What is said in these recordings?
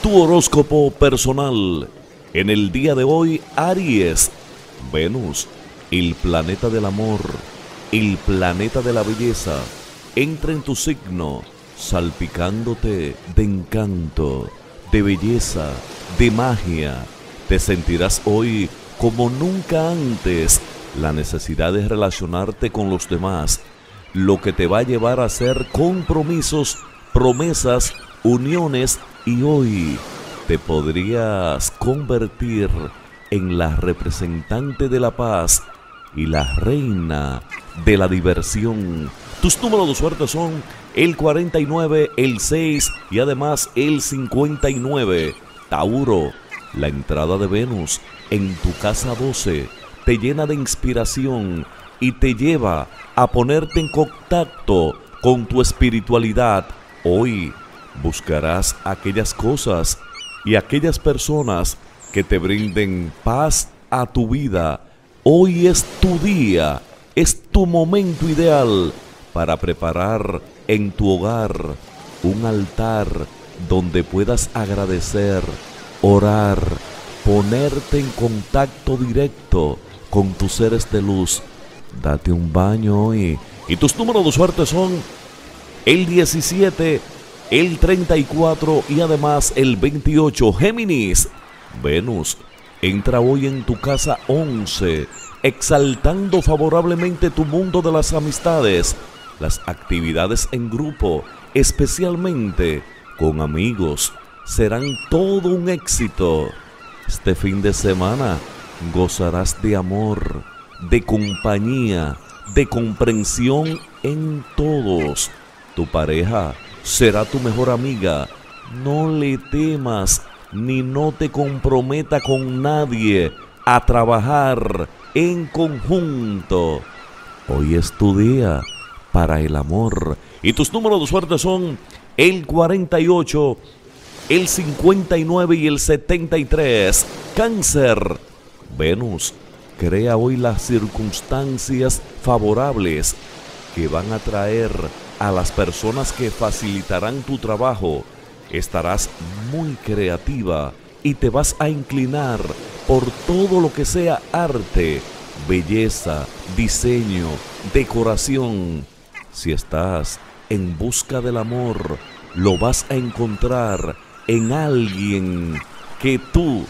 Tu horóscopo personal. En el día de hoy, Aries, Venus, el planeta del amor, el planeta de la belleza, entra en tu signo, salpicándote de encanto, de belleza, de magia. Te sentirás hoy como nunca antes la necesidad de relacionarte con los demás, lo que te va a llevar a hacer compromisos, promesas, uniones, y hoy te podrías convertir en la representante de la paz y la reina de la diversión. Tus números de suerte son el 49, el 6 y además el 59. Tauro, la entrada de Venus en tu casa 12 te llena de inspiración y te lleva a ponerte en contacto con tu espiritualidad. Hoy buscarás aquellas cosas y aquellas personas que te brinden paz a tu vida. Hoy es tu día, es tu momento ideal para preparar en tu hogar un altar donde puedas agradecer, orar, ponerte en contacto directo con tus seres de luz. Date un baño hoy. Y tus números de suerte son el 17, el 34 y además el 28. Géminis, Venus entra hoy en tu casa 11, exaltando favorablemente tu mundo de las amistades, las actividades en grupo, especialmente con amigos, serán todo un éxito. Este fin de semana gozarás de amor, de compañía, de comprensión en todos. Tu pareja será tu mejor amiga. No le temas ni no te comprometa con nadie a trabajar en conjunto. Hoy es tu día para el amor. Y tus números de suerte son el 48, el 59 y el 73. Cáncer, Venus crea hoy las circunstancias favorables que van a traer a las personas que facilitarán tu trabajo. Estarás muy creativa y te vas a inclinar por todo lo que sea arte, belleza, diseño, decoración. Si estás en busca del amor, lo vas a encontrar en alguien que tú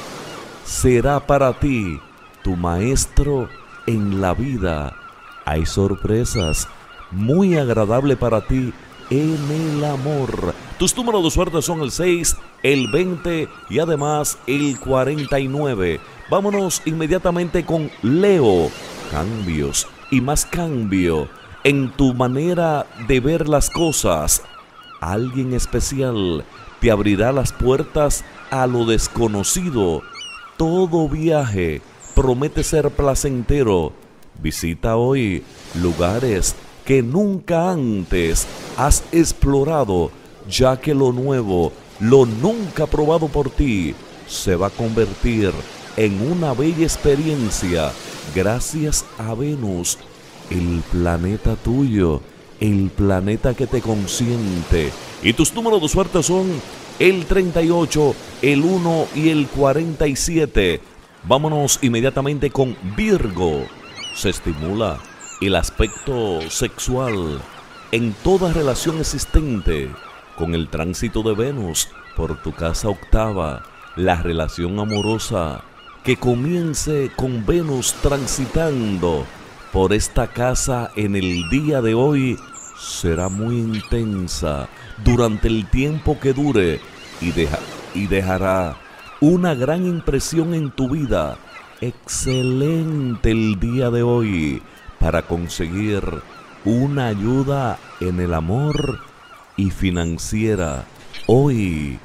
será para ti tu maestro en la vida. Hay sorpresas muy agradables para ti en el amor. Tus números de suerte son el 6, el 20 y además el 49. Vámonos inmediatamente con Leo. Cambios y más cambio en tu manera de ver las cosas. Alguien especial te abrirá las puertas a lo desconocido. Todo viaje promete ser placentero. Visita hoy lugares que nunca antes has explorado, ya que lo nuevo, lo nunca probado por ti, se va a convertir en una bella experiencia gracias a Venus, el planeta tuyo, el planeta que te consiente. Y tus números de suerte son el 38, el 1 y el 47. Vámonos inmediatamente con Virgo. Se estimula el aspecto sexual en toda relación existente con el tránsito de Venus por tu casa octava. La relación amorosa que comience con Venus transitando por esta casa en el día de hoy será muy intensa durante el tiempo que dure y dejará una gran impresión en tu vida. Excelente el día de hoy para conseguir una ayuda en el amor y financiera. Hoy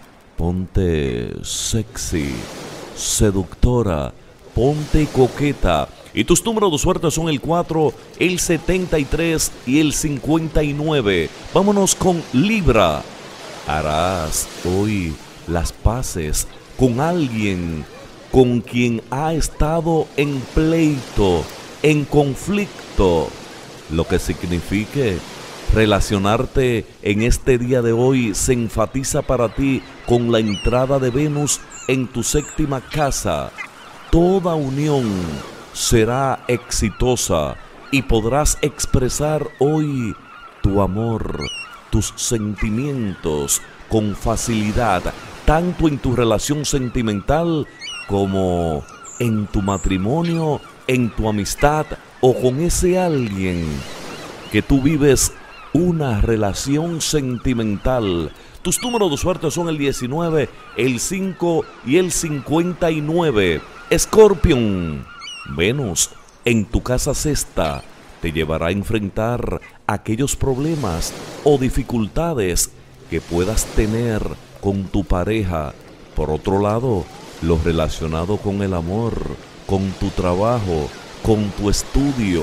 ponte sexy, seductora, ponte coqueta. Y tus números de suerte son el 4, el 73 y el 59. Vámonos con Libra. Harás hoy las paces con alguien con quien ha estado en pleito, en conflicto, lo que signifique Relacionarte en este día de hoy se enfatiza para ti con la entrada de Venus en tu séptima casa. Toda unión será exitosa y podrás expresar hoy tu amor, tus sentimientos con facilidad, tanto en tu relación sentimental como en tu matrimonio, en tu amistad o con ese alguien que tú vives una relación sentimental. Tus números de suerte son el 19, el 5 y el 59. Escorpión, Venus en tu casa sexta te llevará a enfrentar aquellos problemas o dificultades que puedas tener con tu pareja. Por otro lado, lo relacionado con el amor, con tu trabajo, con tu estudio,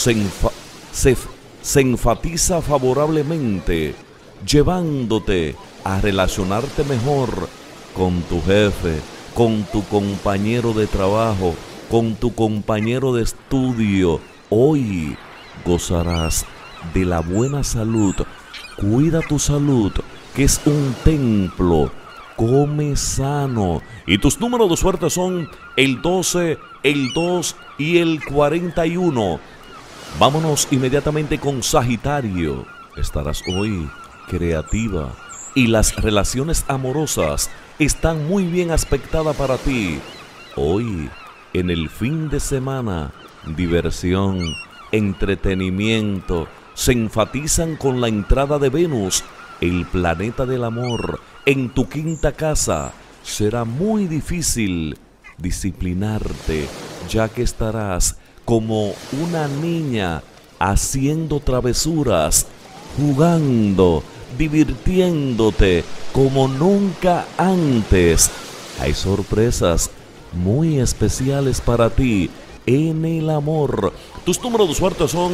se enfatiza favorablemente, llevándote a relacionarte mejor con tu jefe, con tu compañero de trabajo, con tu compañero de estudio. Hoy gozarás de la buena salud. Cuida tu salud, que es un templo. Come sano. Y tus números de suerte son el 12, el 2 y el 41. Vámonos inmediatamente con Sagitario. Estarás hoy creativa y las relaciones amorosas están muy bien aspectadas para ti. Hoy, en el fin de semana, diversión, entretenimiento se enfatizan con la entrada de Venus, el planeta del amor, en tu quinta casa. Será muy difícil disciplinarte, ya que estarás como una niña haciendo travesuras, jugando, divirtiéndote como nunca antes. Hay sorpresas muy especiales para ti en el amor. Tus números de suerte son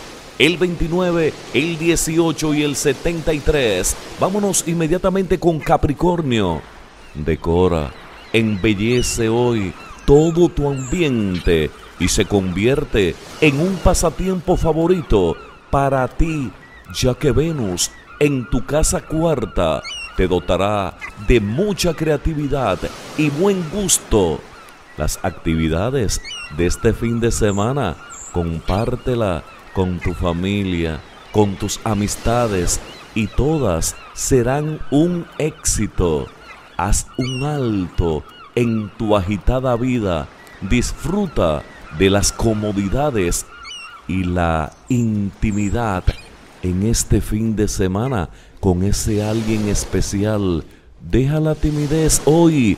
el 29, el 18 y el 73. Vámonos inmediatamente con Capricornio. Decora, embellece hoy todo tu ambiente y se convierte en un pasatiempo favorito para ti, ya que Venus en tu casa cuarta te dotará de mucha creatividad y buen gusto. Las actividades de este fin de semana, compártela con tu familia, con tus amistades y todas serán un éxito. Haz un alto en tu agitada vida, disfruta de las comodidades y la intimidad en este fin de semana con ese alguien especial. Deja la timidez hoy,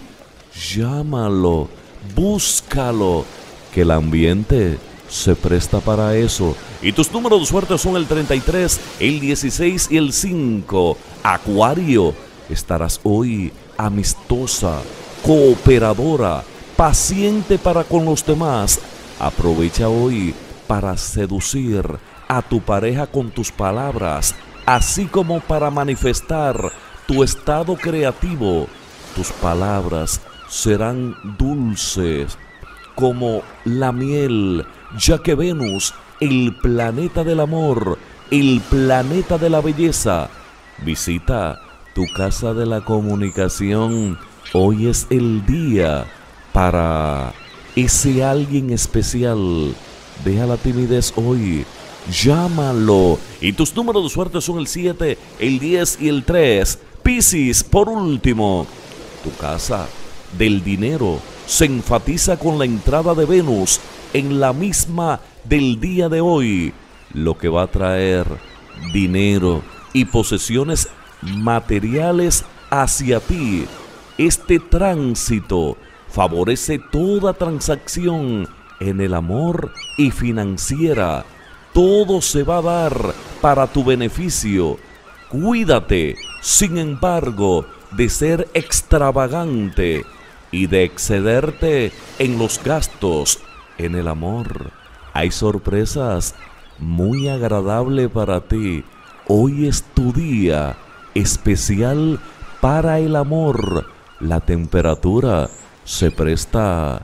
llámalo, búscalo, que el ambiente se presta para eso. Y tus números de suerte son el 33, el 16 y el 5. Acuario, estarás hoy amistosa, cooperadora, paciente para con los demás. Aprovecha hoy para seducir a tu pareja con tus palabras, así como para manifestar tu estado creativo. Tus palabras serán dulces como la miel, ya que Venus, el planeta del amor, el planeta de la belleza, visita tu casa de la comunicación. Hoy es el día para ese alguien especial. Deja la timidez hoy, llámalo. Y tus números de suerte son el 7, el 10 y el 3. Piscis, por último, tu casa del dinero se enfatiza con la entrada de Venus en la misma del día de hoy, lo que va a traer dinero y posesiones materiales hacia ti. Este tránsito favorece toda transacción en el amor y financiera. Todo se va a dar para tu beneficio. Cuídate, sin embargo, de ser extravagante y de excederte en los gastos. En el amor hay sorpresas muy agradables para ti. Hoy es tu día especial para el amor. La temperatura se presta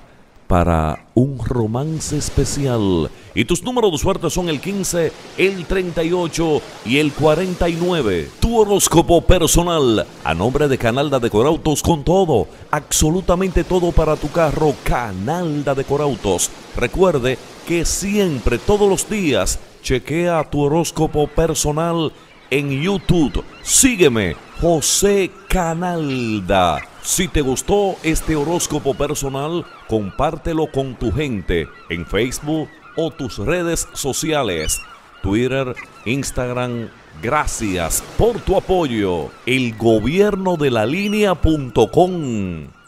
para un romance especial. Y tus números de suerte son el 15, el 38 y el 49. Tu horóscopo personal a nombre de Canalda Decorautos, con todo, absolutamente todo para tu carro. Canalda Decorautos. Recuerde que siempre, todos los días, chequea tu horóscopo personal en YouTube. Sígueme, José Canalda. Si te gustó este horóscopo personal, compártelo con tu gente en Facebook o tus redes sociales, Twitter, Instagram. Gracias por tu apoyo. El gobierno de la línea.com.